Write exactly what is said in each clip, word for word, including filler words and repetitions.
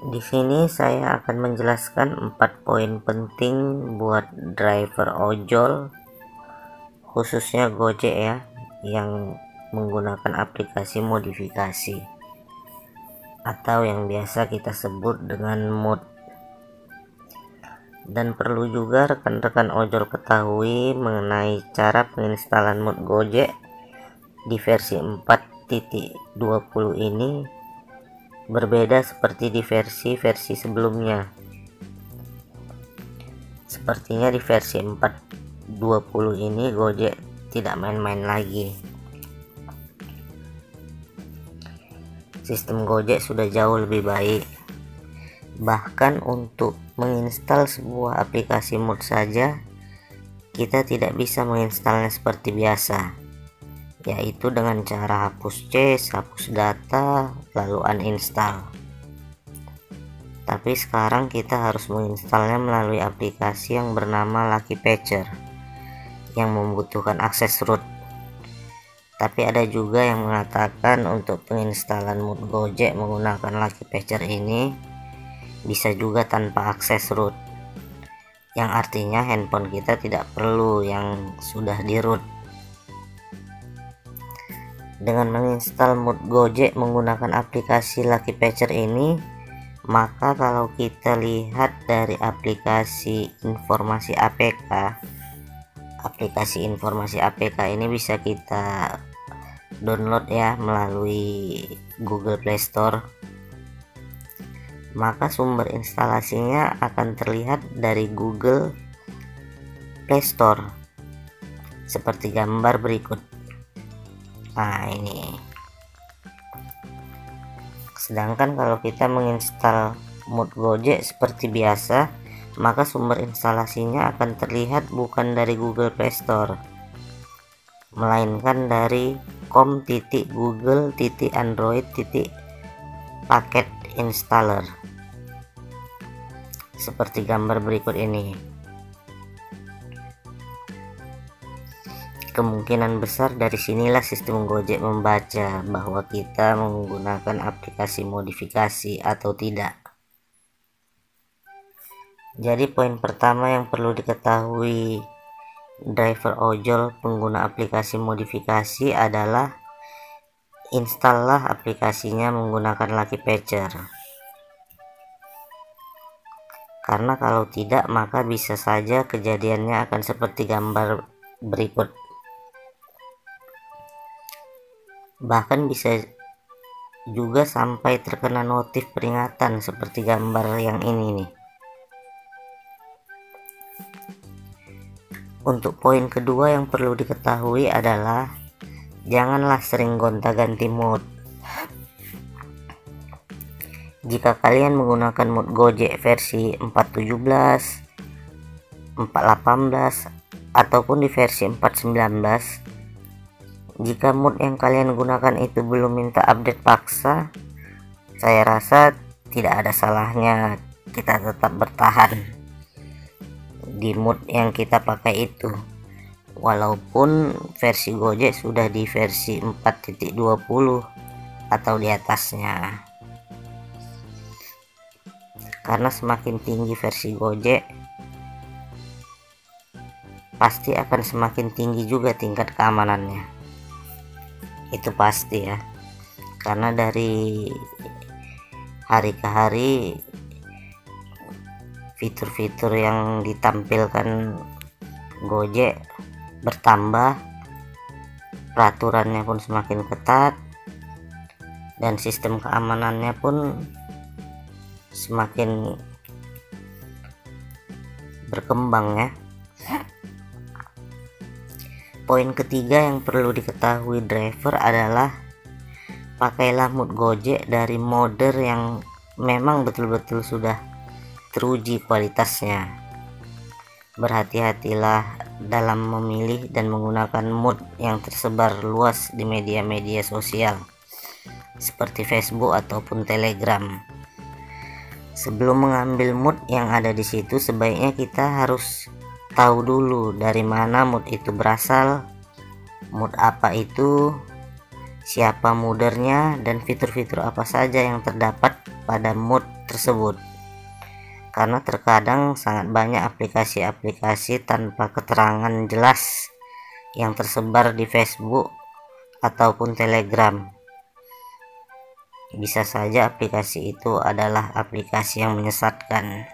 Di sini saya akan menjelaskan empat poin penting buat driver ojol, khususnya Gojek ya, yang menggunakan aplikasi modifikasi atau yang biasa kita sebut dengan mod. Dan perlu juga rekan-rekan ojol ketahui mengenai cara penginstalan mod Gojek di versi empat titik dua puluh ini berbeda seperti di versi-versi sebelumnya. Sepertinya di versi empat titik dua puluh ini Gojek tidak main-main lagi. Sistem Gojek sudah jauh lebih baik. Bahkan untuk menginstal sebuah aplikasi mod saja, kita tidak bisa menginstalnya seperti biasa, yaitu dengan cara hapus cache, hapus data, lalu uninstall. Tapi sekarang kita harus menginstalnya melalui aplikasi yang bernama Lucky Patcher yang membutuhkan akses root. Tapi ada juga yang mengatakan untuk penginstalan mod Gojek menggunakan Lucky Patcher ini bisa juga tanpa akses root, yang artinya handphone kita tidak perlu yang sudah di root. Dengan menginstal mod Gojek menggunakan aplikasi Lucky Patcher ini, maka kalau kita lihat dari aplikasi informasi A P K, aplikasi informasi A P K ini bisa kita download ya melalui Google Play Store. Maka sumber instalasinya akan terlihat dari Google Play Store seperti gambar berikut. Nah ini. Sedangkan kalau kita menginstal mod Gojek seperti biasa, maka sumber instalasinya akan terlihat bukan dari Google Play Store, melainkan dari com titik google titik android titik paket installer seperti gambar berikut ini. Kemungkinan besar dari sinilah sistem Gojek membaca bahwa kita menggunakan aplikasi modifikasi atau tidak. Jadi poin pertama yang perlu diketahui driver ojol pengguna aplikasi modifikasi adalah installah aplikasinya menggunakan Lucky Patcher. Karena kalau tidak maka bisa saja kejadiannya akan seperti gambar berikut. Bahkan bisa juga sampai terkena notif peringatan seperti gambar yang ini nih. Untuk poin kedua yang perlu diketahui adalah janganlah sering gonta-ganti mod. Jika kalian menggunakan mod Gojek versi empat titik tujuh belas, empat titik delapan belas ataupun di versi empat titik sembilan belas, jika mod yang kalian gunakan itu belum minta update paksa, saya rasa tidak ada salahnya kita tetap bertahan di mod yang kita pakai itu, walaupun versi Gojek sudah di versi empat titik dua puluh atau di atasnya. Karena semakin tinggi versi Gojek, pasti akan semakin tinggi juga tingkat keamanannya. Itu pasti ya, karena dari hari ke hari fitur-fitur yang ditampilkan Gojek bertambah, peraturannya pun semakin ketat, dan sistem keamanannya pun semakin berkembang ya. Poin ketiga yang perlu diketahui driver adalah pakailah mod Gojek dari modder yang memang betul-betul sudah teruji kualitasnya. Berhati-hatilah dalam memilih dan menggunakan mod yang tersebar luas di media-media sosial seperti Facebook ataupun Telegram. Sebelum mengambil mod yang ada di situ, sebaiknya kita harus tahu dulu dari mana mod itu berasal, mod apa itu, siapa moddernya, dan fitur-fitur apa saja yang terdapat pada mod tersebut, karena terkadang sangat banyak aplikasi-aplikasi tanpa keterangan jelas yang tersebar di Facebook ataupun Telegram. Bisa saja aplikasi itu adalah aplikasi yang menyesatkan.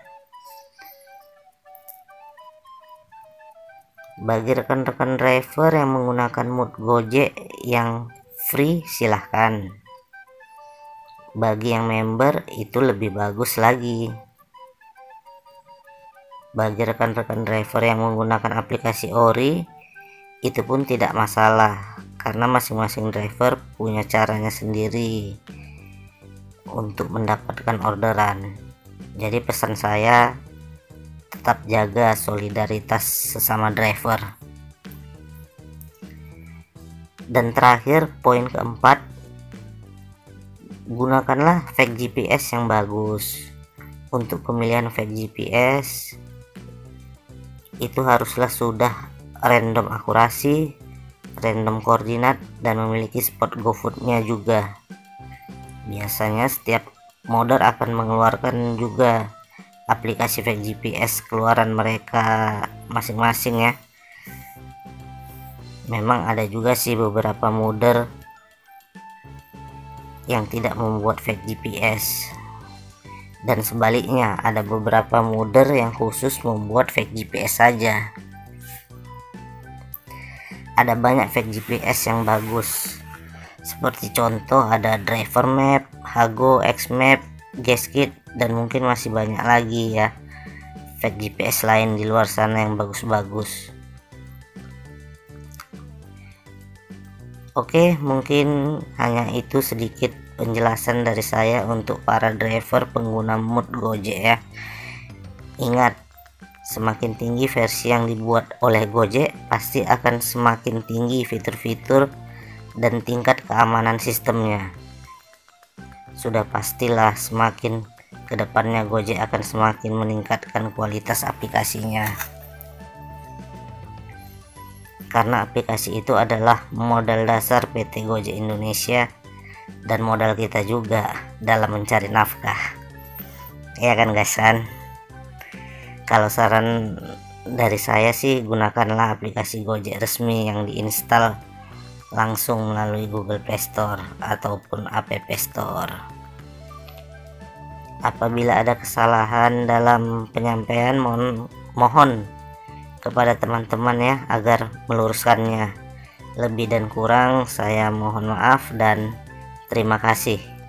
Bagi rekan-rekan driver yang menggunakan mood Gojek yang free, silahkan. Bagi yang member itu lebih bagus lagi. Bagi rekan-rekan driver yang menggunakan aplikasi Ori, itu pun tidak masalah, karena masing-masing driver punya caranya sendiri untuk mendapatkan orderan. Jadi pesan saya, tetap jaga solidaritas sesama driver. Dan terakhir, poin keempat, gunakanlah fake G P S yang bagus. Untuk pemilihan fake G P S itu haruslah sudah random akurasi, random koordinat, dan memiliki spot GoFood-nya juga. Biasanya setiap modder akan mengeluarkan juga aplikasi fake G P S keluaran mereka masing-masing ya. Memang ada juga sih beberapa modder yang tidak membuat fake G P S, dan sebaliknya ada beberapa modder yang khusus membuat fake G P S saja. Ada banyak fake G P S yang bagus, seperti contoh ada Driver Map, Hago, Xmap, Geskit, dan mungkin masih banyak lagi ya fake G P S lain di luar sana yang bagus-bagus. Oke, mungkin hanya itu sedikit penjelasan dari saya untuk para driver pengguna mood Gojek ya. Ingat, semakin tinggi versi yang dibuat oleh Gojek, pasti akan semakin tinggi fitur-fitur dan tingkat keamanan sistemnya. Sudah pastilah semakin kedepannya Gojek akan semakin meningkatkan kualitas aplikasinya, karena aplikasi itu adalah modal dasar P T Gojek Indonesia dan modal kita juga dalam mencari nafkah, ya kan guys kan? Kalau saran dari saya sih, gunakanlah aplikasi Gojek resmi yang diinstal langsung melalui Google Play Store ataupun App Store. Apabila ada kesalahan dalam penyampaian, mohon mohon kepada teman-teman ya agar meluruskannya. Lebih dan kurang saya mohon maaf dan terima kasih.